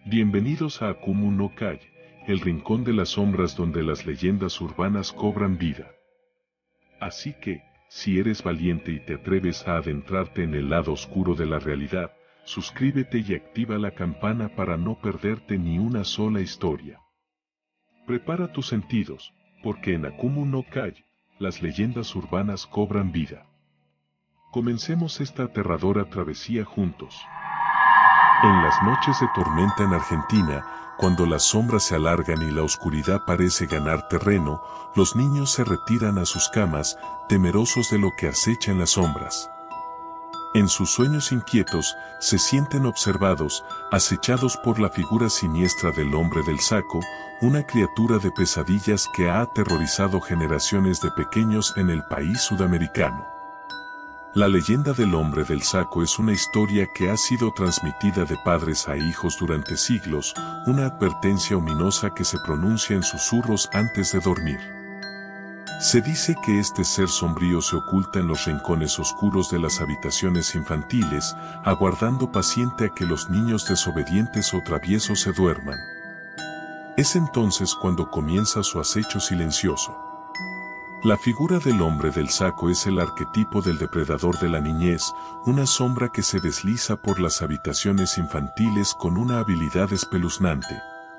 Bienvenidos a Akumu no Kai, el rincón de las sombras donde las leyendas urbanas cobran vida. Así que, si eres valiente y te atreves a adentrarte en el lado oscuro de la realidad, suscríbete y activa la campana para no perderte ni una sola historia. Prepara tus sentidos, porque en Akumu no Kai, las leyendas urbanas cobran vida. Comencemos esta aterradora travesía juntos. En las noches de tormenta en Argentina, cuando las sombras se alargan y la oscuridad parece ganar terreno, los niños se retiran a sus camas, temerosos de lo que acecha en las sombras. En sus sueños inquietos, se sienten observados, acechados por la figura siniestra del hombre del saco, una criatura de pesadillas que ha aterrorizado generaciones de pequeños en el país sudamericano. La leyenda del hombre del saco es una historia que ha sido transmitida de padres a hijos durante siglos, una advertencia ominosa que se pronuncia en susurros antes de dormir. Se dice que este ser sombrío se oculta en los rincones oscuros de las habitaciones infantiles, aguardando paciente a que los niños desobedientes o traviesos se duerman. Es entonces cuando comienza su acecho silencioso. La figura del hombre del saco es el arquetipo del depredador de la niñez, una sombra que se desliza por las habitaciones infantiles con una habilidad espeluznante.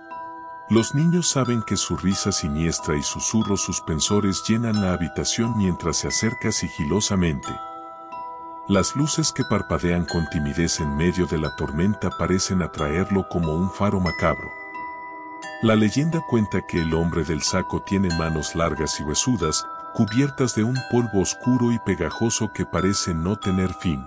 Los niños saben que su risa siniestra y susurros suspensores llenan la habitación mientras se acerca sigilosamente. Las luces que parpadean con timidez en medio de la tormenta parecen atraerlo como un faro macabro. La leyenda cuenta que el hombre del saco tiene manos largas y huesudas, cubiertas de un polvo oscuro y pegajoso que parece no tener fin.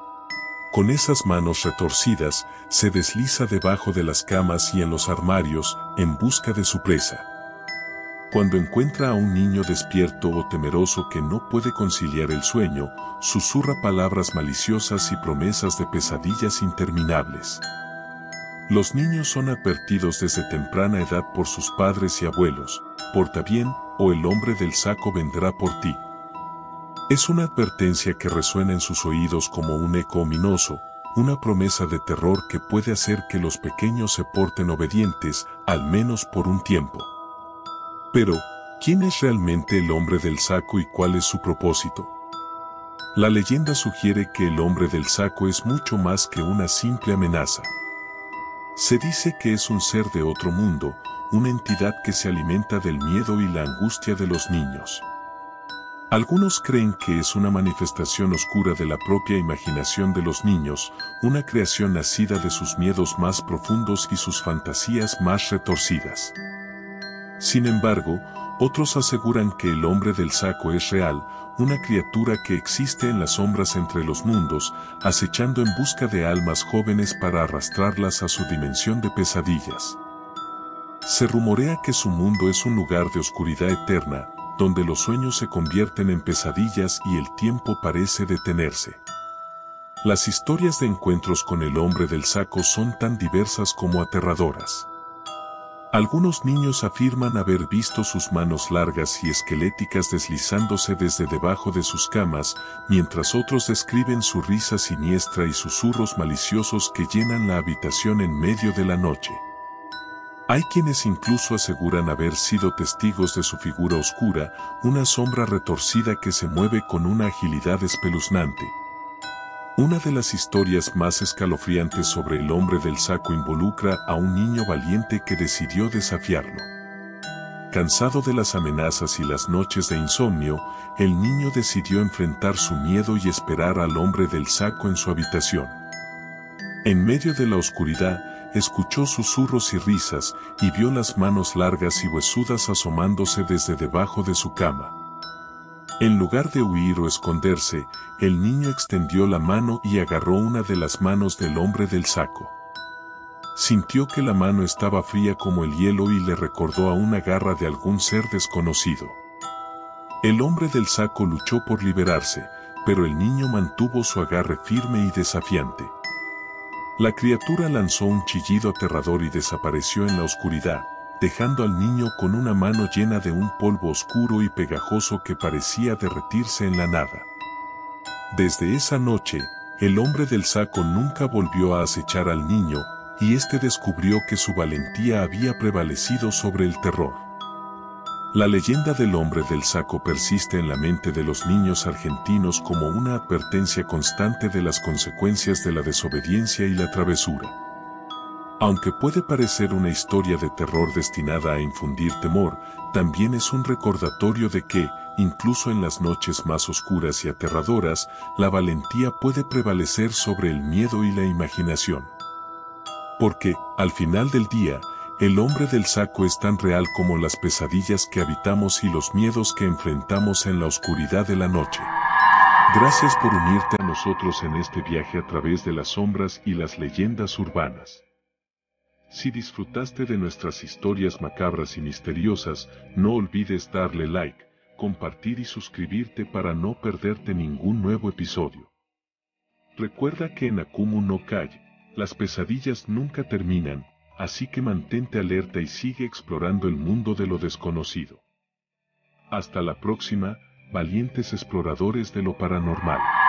Con esas manos retorcidas, se desliza debajo de las camas y en los armarios, en busca de su presa. Cuando encuentra a un niño despierto o temeroso que no puede conciliar el sueño, susurra palabras maliciosas y promesas de pesadillas interminables. Los niños son advertidos desde temprana edad por sus padres y abuelos: porta bien, o el hombre del saco vendrá por ti. Es una advertencia que resuena en sus oídos como un eco ominoso, una promesa de terror que puede hacer que los pequeños se porten obedientes, al menos por un tiempo. Pero, ¿quién es realmente el hombre del saco y cuál es su propósito? La leyenda sugiere que el hombre del saco es mucho más que una simple amenaza. Se dice que es un ser de otro mundo, una entidad que se alimenta del miedo y la angustia de los niños. Algunos creen que es una manifestación oscura de la propia imaginación de los niños, una creación nacida de sus miedos más profundos y sus fantasías más retorcidas. Sin embargo, otros aseguran que el hombre del saco es real, una criatura que existe en las sombras entre los mundos, acechando en busca de almas jóvenes para arrastrarlas a su dimensión de pesadillas. Se rumorea que su mundo es un lugar de oscuridad eterna, donde los sueños se convierten en pesadillas y el tiempo parece detenerse. Las historias de encuentros con el hombre del saco son tan diversas como aterradoras. Algunos niños afirman haber visto sus manos largas y esqueléticas deslizándose desde debajo de sus camas, mientras otros describen su risa siniestra y susurros maliciosos que llenan la habitación en medio de la noche. Hay quienes incluso aseguran haber sido testigos de su figura oscura, una sombra retorcida que se mueve con una agilidad espeluznante. Una de las historias más escalofriantes sobre el hombre del saco involucra a un niño valiente que decidió desafiarlo. Cansado de las amenazas y las noches de insomnio, el niño decidió enfrentar su miedo y esperar al hombre del saco en su habitación. En medio de la oscuridad, escuchó susurros y risas, y vio las manos largas y huesudas asomándose desde debajo de su cama. En lugar de huir o esconderse, el niño extendió la mano y agarró una de las manos del hombre del saco. Sintió que la mano estaba fría como el hielo y le recordó a una garra de algún ser desconocido. El hombre del saco luchó por liberarse, pero el niño mantuvo su agarre firme y desafiante. La criatura lanzó un chillido aterrador y desapareció en la oscuridad, dejando al niño con una mano llena de un polvo oscuro y pegajoso que parecía derretirse en la nada. Desde esa noche, el hombre del saco nunca volvió a acechar al niño, y este descubrió que su valentía había prevalecido sobre el terror. La leyenda del hombre del saco persiste en la mente de los niños argentinos como una advertencia constante de las consecuencias de la desobediencia y la travesura. Aunque puede parecer una historia de terror destinada a infundir temor, también es un recordatorio de que, incluso en las noches más oscuras y aterradoras, la valentía puede prevalecer sobre el miedo y la imaginación. Porque, al final del día, el hombre del saco es tan real como las pesadillas que habitamos y los miedos que enfrentamos en la oscuridad de la noche. Gracias por unirte a nosotros en este viaje a través de las sombras y las leyendas urbanas. Si disfrutaste de nuestras historias macabras y misteriosas, no olvides darle like, compartir y suscribirte para no perderte ningún nuevo episodio. Recuerda que en Akumu no Kai, las pesadillas nunca terminan, así que mantente alerta y sigue explorando el mundo de lo desconocido. Hasta la próxima, valientes exploradores de lo paranormal.